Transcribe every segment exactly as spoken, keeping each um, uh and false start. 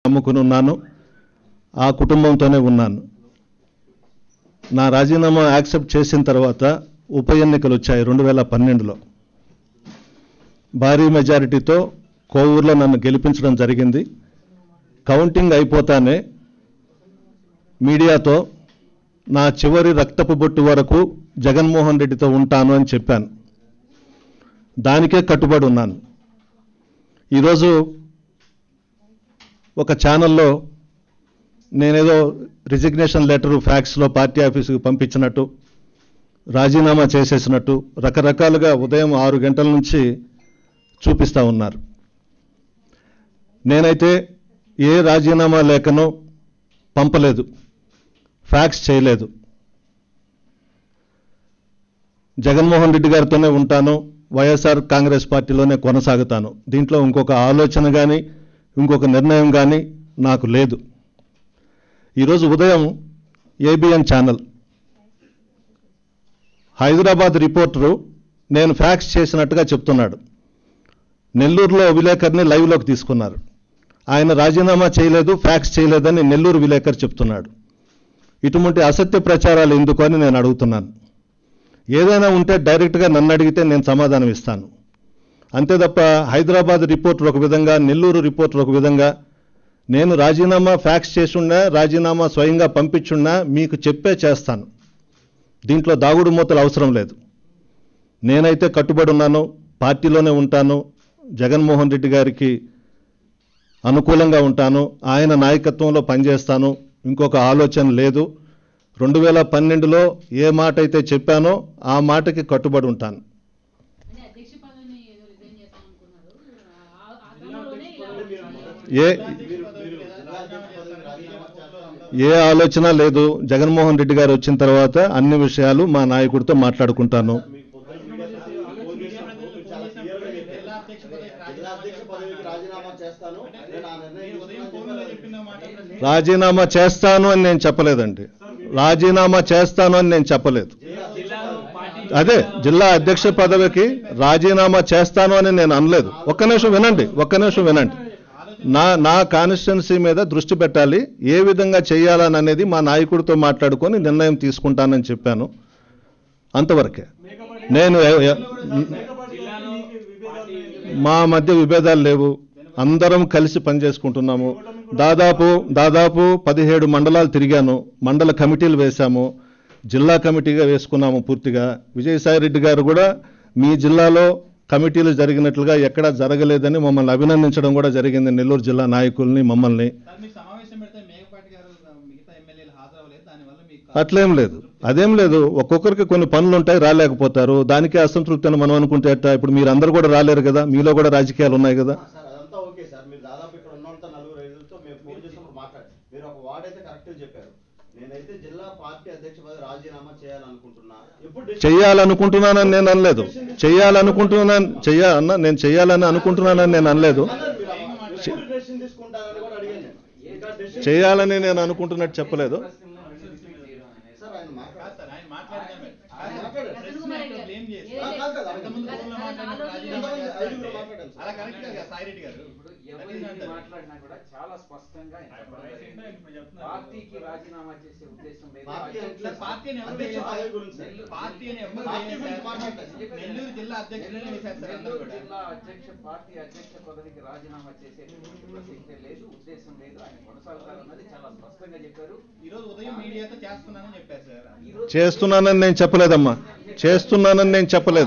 నమ్ముకుని ఉన్నాను, ఆ కుటుంబంతోనే ఉన్నాను. నా రాజీనామా యాక్సెప్ట్ చేసిన తర్వాత ఉప ఎన్నికలు వచ్చాయి రెండు వేల పన్నెండులో. భారీ మెజారిటీతో కోవూరులో నన్ను గెలిపించడం జరిగింది. కౌంటింగ్ అయిపోతానే మీడియాతో నా చివరి రక్తపు బొట్టు వరకు జగన్మోహన్ రెడ్డితో ఉంటాను అని చెప్పాను. దానికే కట్టుబడి ఉన్నాను. ఈరోజు ఒక ఛానల్లో నేనేదో రిజిగ్నేషన్ లెటరు ఫ్యాక్స్లో పార్టీ ఆఫీసుకు పంపించినట్టు, రాజీనామా చేసేసినట్టు రకరకాలుగా ఉదయం ఆరు గంటల నుంచి చూపిస్తూ ఉన్నారు. నేనైతే ఏ రాజీనామా లేఖను పంపలేదు, ఫ్యాక్స్ చేయలేదు. జగన్మోహన్ రెడ్డి గారితోనే ఉంటాను, వైఎస్ఆర్ కాంగ్రెస్ పార్టీలోనే కొనసాగుతాను. దీంట్లో ఇంకొక ఆలోచన కానీ ఇంకొక నిర్ణయం కానీ నాకు లేదు. ఈరోజు ఉదయం ఏబిఎన్ ఛానల్ హైదరాబాద్ రిపోర్టరు నేను ఫ్యాక్స్ చేసినట్టుగా చెప్తున్నాడు. నెల్లూరులో విలేకరిని లైవ్లోకి తీసుకున్నారు. ఆయన రాజీనామా చేయలేదు, ఫ్యాక్స్ చేయలేదని నెల్లూరు విలేకరు చెప్తున్నాడు. ఇటువంటి అసత్య ప్రచారాలు ఎందుకు అని నేను అడుగుతున్నాను. ఏదైనా ఉంటే డైరెక్ట్గా నన్ను అడిగితే నేను సమాధానం ఇస్తాను. అంతే తప్ప హైదరాబాద్ రిపోర్టర్ ఒక విధంగా, నెల్లూరు రిపోర్టర్ ఒక విధంగా, నేను రాజీనామా ఫ్యాక్స్ చేసున్నా, రాజీనామా స్వయంగా పంపించున్నా మీకు చెప్పే చేస్తాను. దీంట్లో దాగుడు మూతలు అవసరం లేదు. నేనైతే కట్టుబడి ఉన్నాను, పార్టీలోనే ఉంటాను, జగన్మోహన్ రెడ్డి గారికి అనుకూలంగా ఉంటాను, ఆయన నాయకత్వంలో పనిచేస్తాను. ఇంకొక ఆలోచన లేదు. రెండు వేల పన్నెండులో ఏ మాట అయితే చెప్పానో ఆ మాటకి కట్టుబడి ఉంటాను. ఏ ఏ ఆలోచన లేదు. జగన్మోహన్ రెడ్డి గారు వచ్చిన తర్వాత అన్ని విషయాలు మా నాయకుడితో మాట్లాడుకుంటాను. రాజీనామా చేస్తాను అని నేను చెప్పలేదండి. రాజీనామా చేస్తాను అని నేను చెప్పలేదు. అదే జిల్లా అధ్యక్ష పదవికి రాజీనామా చేస్తాను అని నేను అనలేదు. ఒక్క నిమిషం వినండి, ఒక్క నిమిషం వినండి. నా నా కాన్స్టిట్యున్సీ మీద దృష్టి పెట్టాలి, ఏ విధంగా చేయాలని అనేది మా నాయకుడితో మాట్లాడుకొని నిర్ణయం తీసుకుంటానని చెప్పాను. అంతవరకే. నేను మా మధ్య విభేదాలు లేవు, అందరం కలిసి పనిచేసుకుంటున్నాము. దాదాపు దాదాపు పదిహేడు మండలాలు తిరిగాను, మండల కమిటీలు వేశాము, జిల్లా కమిటీగా వేసుకున్నాము పూర్తిగా. విజయసాయి రెడ్డి గారు కూడా మీ జిల్లాలో కమిటీలు జరిగినట్లుగా ఎక్కడా జరగలేదని మమ్మల్ని అభినందించడం కూడా జరిగింది, నెల్లూరు జిల్లా నాయకుల్ని మమ్మల్ని. అట్లేం లేదు, అదేం లేదు. ఒక్కొక్కరికి కొన్ని పనులు ఉంటాయి, రాలేకపోతారు. దానికే అసంతృప్తి అని మనం అనుకుంటే ఎట్టా? ఇప్పుడు మీరు అందరూ కూడా రాలేరు కదా, మీలో కూడా రాజకీయాలు ఉన్నాయి కదా. చెయ్యాలనుకుంటున్నానని నేను అనలేదు. చెయ్యాలనుకుంటున్నాను చెయ్యా అన్న నేను చెయ్యాలని అనుకుంటున్నానని నేను అనలేదు. చేయాలని నేను అనుకుంటున్నట్టు చెప్పలేదు. మాట్లాడినా కూడా చాలా స్పష్టంగా పార్టీకి రాజీనామా చేసే ఉద్దేశం లేదు. నెల్లూరు జిల్లా అధ్యక్ష పార్టీ అధ్యక్ష పదవికి రాజీనామా చేసేటువంటి ప్రసక్తే లేదు, ఉద్దేశం లేదు. ఆయన కొనసాగుతారన్నది చాలా స్పష్టంగా చెప్పారు. ఈ రోజు ఉదయం మీడియాతో చేస్తున్నానని చెప్పారు సార్. చేస్తున్నానని నేను చెప్పలేదమ్మా, చేస్తున్నానని నేను చెప్పలేదు.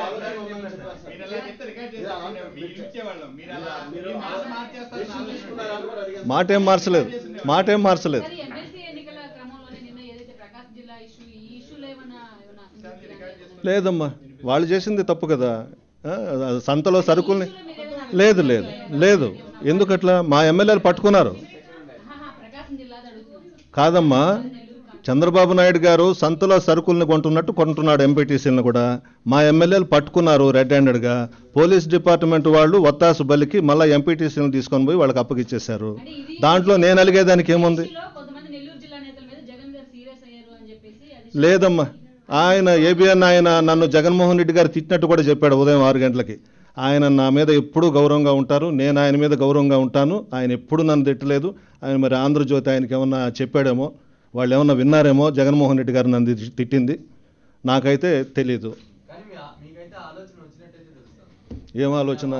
మాటేం మార్చలేదు, మాటేం మార్చలేదు. లేదమ్మా, వాళ్ళు చేసింది తప్పు కదా. సంతలో సరుకుల్ని లేదు లేదు లేదు ఎందుకట్లా? మా ఎమ్మెల్యేలు పట్టుకున్నారు కాదమ్మా. చంద్రబాబు నాయుడు గారు సంతలో సరుకుల్ని కొంటున్నట్టు కొంటున్నాడు, ఎంపీటీసీలను కూడా. మా ఎమ్మెల్యేలు పట్టుకున్నారు రెడ్ హ్యాండెడ్గా. పోలీస్ డిపార్ట్మెంట్ వాళ్ళు ఒత్తాసు బలికి మళ్ళీ ఎంపీటీసీలను తీసుకొని పోయి వాళ్ళకి అప్పగిచ్చేశారు. దాంట్లో నేను అలిగేదానికి ఏముంది? లేదమ్మా, ఆయన ఏబిఎన్ ఆయన నన్ను జగన్మోహన్ రెడ్డి గారు తిట్టినట్టు కూడా చెప్పాడు ఉదయం ఆరు గంటలకి. ఆయన నా మీద ఎప్పుడూ గౌరవంగా ఉంటారు, నేను ఆయన మీద గౌరవంగా ఉంటాను. ఆయన ఎప్పుడు నన్ను తిట్టలేదు. ఆయన మరి ఆంధ్రజ్యోతి ఆయనకి ఏమన్నా చెప్పాడేమో, వాళ్ళు ఏమన్నా విన్నారేమో, జగన్మోహన్ రెడ్డి గారు నన్ను తిట్టింది, నాకైతే తెలీదు. ఏం ఆలోచన?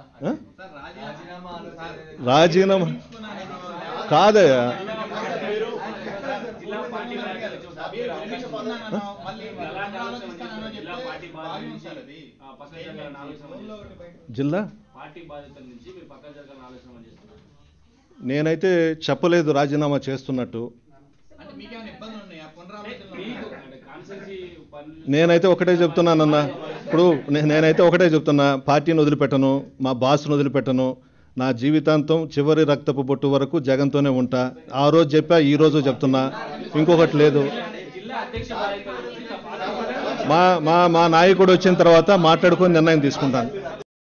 రాజీనామా కాదయ్యా, జిల్లా నేనైతే చెప్పలేదు రాజీనామా చేస్తున్నట్టు. నేనైతే ఒకటే చెప్తున్నానన్నా, ఇప్పుడు నేనైతే ఒకటే చెప్తున్నా, పార్టీని వదిలిపెట్టను, మా బాస్ను వదిలిపెట్టను, నా జీవితాంతం చివరి రక్తపు బొట్టు వరకు జగన్తోనే ఉంటా. ఆ రోజు చెప్పా, ఈ రోజు చెప్తున్నా, ఇంకొకటి లేదు. మా మా మా నాయకుడు వచ్చిన తర్వాత మాట్లాడుకొని నిర్ణయం తీసుకుంటాను.